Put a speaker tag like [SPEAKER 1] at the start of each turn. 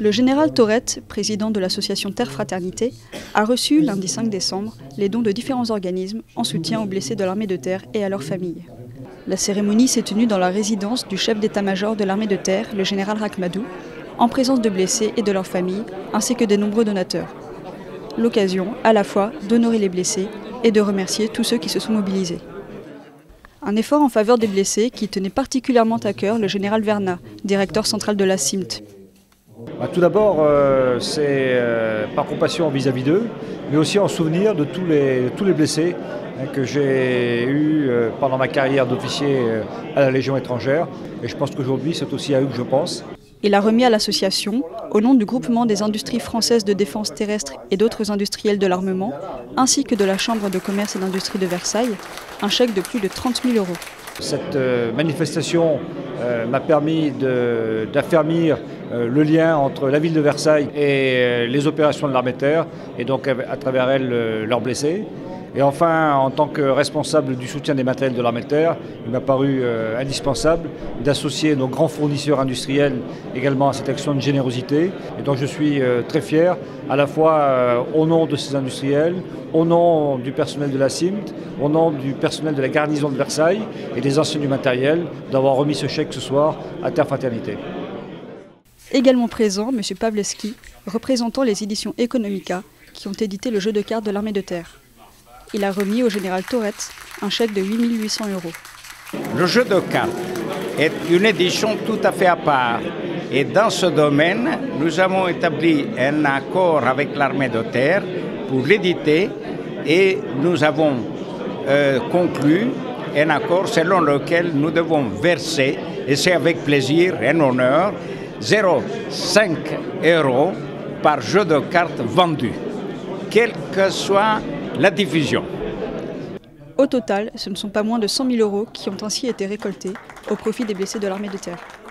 [SPEAKER 1] Le général Tourette, président de l'association Terre Fraternité, a reçu lundi 5 décembre les dons de différents organismes en soutien aux blessés de l'armée de terre et à leurs familles. La cérémonie s'est tenue dans la résidence du chef d'état-major de l'armée de terre, le général Rachmadou, en présence de blessés et de leurs familles, ainsi que de nombreux donateurs. L'occasion, à la fois, d'honorer les blessés et de remercier tous ceux qui se sont mobilisés. Un effort en faveur des blessés qui tenait particulièrement à cœur le général Vernat, directeur central de la CIMT.
[SPEAKER 2] Tout d'abord, c'est par compassion vis-à-vis d'eux, mais aussi en souvenir de tous les blessés que j'ai eus pendant ma carrière d'officier à la Légion étrangère. Et je pense qu'aujourd'hui, c'est aussi à eux que je pense.
[SPEAKER 1] Il a remis à l'association, au nom du groupement des industries françaises de défense terrestre et d'autres industriels de l'armement, ainsi que de la Chambre de commerce et d'industrie de Versailles, un chèque de plus de 30 000 €.
[SPEAKER 2] Cette manifestation m'a permis d'affermir le lien entre la ville de Versailles et les opérations de l'armée de terre, et donc à travers elles leurs blessés. Et enfin, en tant que responsable du soutien des matériels de l'armée de terre, il m'a paru indispensable d'associer nos grands fournisseurs industriels également à cette action de générosité. Et donc je suis très fier, à la fois au nom de ces industriels, au nom du personnel de la CIMT, au nom du personnel de la garnison de Versailles et des anciens du matériel, d'avoir remis ce chèque ce soir à Terre Fraternité.
[SPEAKER 1] Également présent, M. Pawlewski, représentant les éditions Economica, qui ont édité le jeu de cartes de l'armée de terre. Il a remis au général Tourette un chèque de 8 800 €.
[SPEAKER 3] Le jeu de cartes est une édition tout à fait à part. Et dans ce domaine, nous avons établi un accord avec l'armée de terre pour l'éditer et nous avons conclu un accord selon lequel nous devons verser, et c'est avec plaisir et honneur, 0,5 € par jeu de cartes vendu, quelle que soit la diffusion.
[SPEAKER 1] Au total, ce ne sont pas moins de 100 000 € qui ont ainsi été récoltés au profit des blessés de l'armée de terre.